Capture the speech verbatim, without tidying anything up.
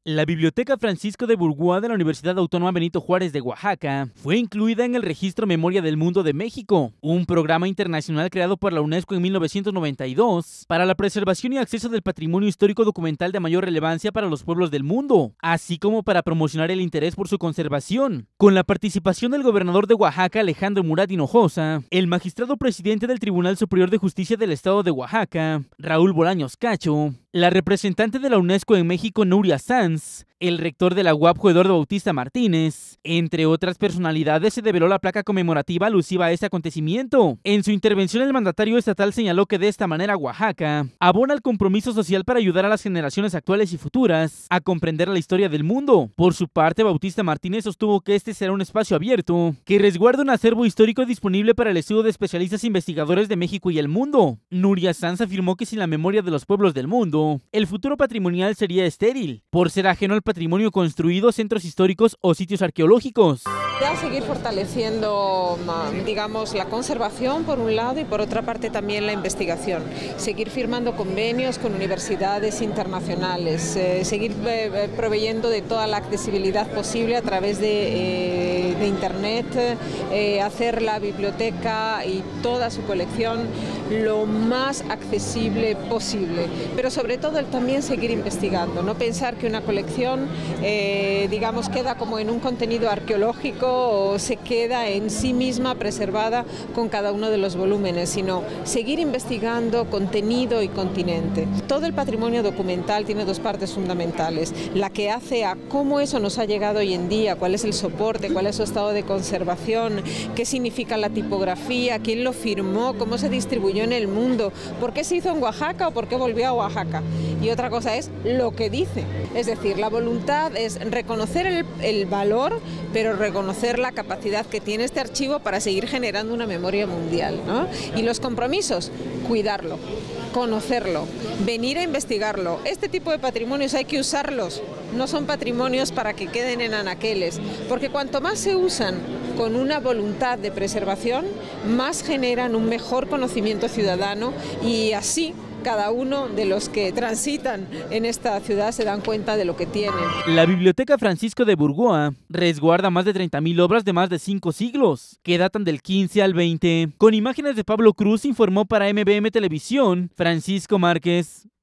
La Biblioteca Francisco de Burgoa de la Universidad Autónoma Benito Juárez de Oaxaca fue incluida en el Registro Memoria del Mundo de México, un programa internacional creado por la UNESCO en mil novecientos noventa y dos para la preservación y acceso del patrimonio histórico documental de mayor relevancia para los pueblos del mundo, así como para promocionar el interés por su conservación. Con la participación del gobernador de Oaxaca, Alejandro Murat Hinojosa, el magistrado presidente del Tribunal Superior de Justicia del Estado de Oaxaca, Raúl Bolaños Cacho, la representante de la UNESCO en México, Nuria Sanz, el rector de la U A P J, Eduardo Bautista Martínez, entre otras personalidades, se develó la placa conmemorativa alusiva a este acontecimiento. En su intervención, el mandatario estatal señaló que de esta manera Oaxaca abona el compromiso social para ayudar a las generaciones actuales y futuras a comprender la historia del mundo. Por su parte, Bautista Martínez sostuvo que este será un espacio abierto que resguarda un acervo histórico disponible para el estudio de especialistas e investigadores de México y el mundo. Nuria Sanz afirmó que sin la memoria de los pueblos del mundo, el futuro patrimonial sería estéril, por ser ajeno al patrimonio construido, centros históricos o sitios arqueológicos. A seguir fortaleciendo, digamos, la conservación por un lado y por otra parte también la investigación. Seguir firmando convenios con universidades internacionales, eh, seguir eh, proveyendo de toda la accesibilidad posible a través de, eh, de Internet, eh, hacer la biblioteca y toda su colección lo más accesible posible, pero sobre todo el también seguir investigando, no pensar que una colección, eh, digamos, queda como en un contenido arqueológico o se queda en sí misma preservada con cada uno de los volúmenes, sino seguir investigando contenido y continente. Todo el patrimonio documental tiene dos partes fundamentales, la que hace a cómo eso nos ha llegado hoy en día, cuál es el soporte, cuál es su estado de conservación, qué significa la tipografía, quién lo firmó, cómo se distribuyó en el mundo, por qué se hizo en Oaxaca o por qué volvió a Oaxaca. Y otra cosa es lo que dice, es decir, la voluntad es reconocer el, el valor, pero reconocer la capacidad que tiene este archivo para seguir generando una memoria mundial, ¿no? Y los compromisos, cuidarlo, conocerlo, venir a investigarlo. Este tipo de patrimonios hay que usarlos, no son patrimonios para que queden en anaqueles, porque cuanto más se usan con una voluntad de preservación, más generan un mejor conocimiento ciudadano y así cada uno de los que transitan en esta ciudad se dan cuenta de lo que tienen. La Biblioteca Francisco de Burgoa resguarda más de treinta mil obras de más de cinco siglos, que datan del quince al veinte. Con imágenes de Pablo Cruz, informó para M B M Televisión, Francisco Márquez.